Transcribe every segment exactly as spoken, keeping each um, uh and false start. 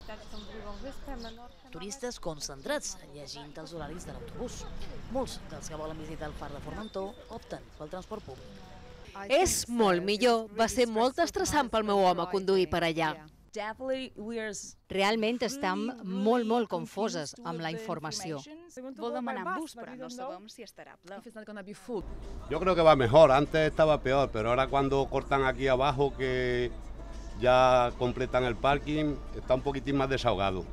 Turistes concentrats llegint els horaris de l'autobús. Molts dels que volen visitar el far de Formentor opten pel transport públic. És molt millor. Va ser molt estressant pel meu home conduir per allà. Realment estem molt, molt confoses amb la informació. Vol demanar bus, però no sabem si estarà ple. Yo creo que va mejor, antes estaba peor, pero ahora cuando cortan aquí abajo, que ya completan el parking, está un poquitín más desahogado.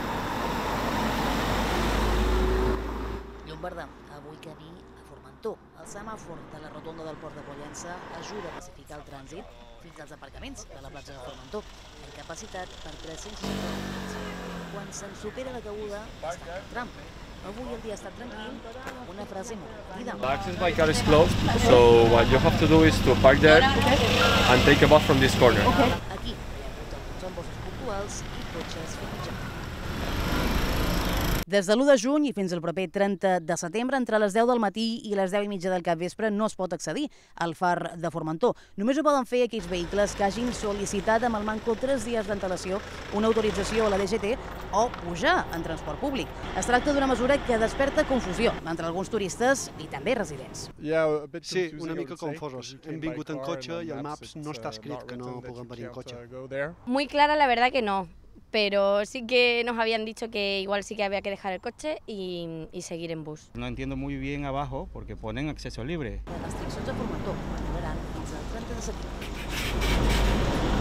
Llombarda, avui camí a Formentor. El semàfor de la rotonda del Port de Pollença ajuda a pacificar el trànsit fins als aparcaments de la platja de Formentor, amb capacitat per tres-cents seixanta vehicles. Quan se'n supera la cabuda, es tanca el tram. Avui el dia ha estat tranquil, amb una frase molt divertida. The access by car is closed, so what you have to do is to park there and take a bus from this corner. Aquí hi ha hagut alguns embossos puntuals i cotxes fitejant. Des de l'u de juny i fins al proper trenta de setembre, entre les deu del matí i les deu i mitja del capvespre, no es pot accedir al far de Formentor. Només ho poden fer aquells vehicles que hagin sol·licitat amb el manco tres dies d'antelació una autorització a la D G T o pujar en transport públic. Es tracta d'una mesura que desperta confusió entre alguns turistes i també residents. Sí, una mica confosos. Hem vingut en cotxe i al Maps no està escrit que no puguem venir en cotxe. Muy clara la verdad que no. Pero sí que nos habían dicho que igual sí que había que dejar el coche y, y seguir en bus. No entiendo muy bien abajo porque ponen acceso libre. Les restriccions a Formentor duraran fins al trenta de setembre.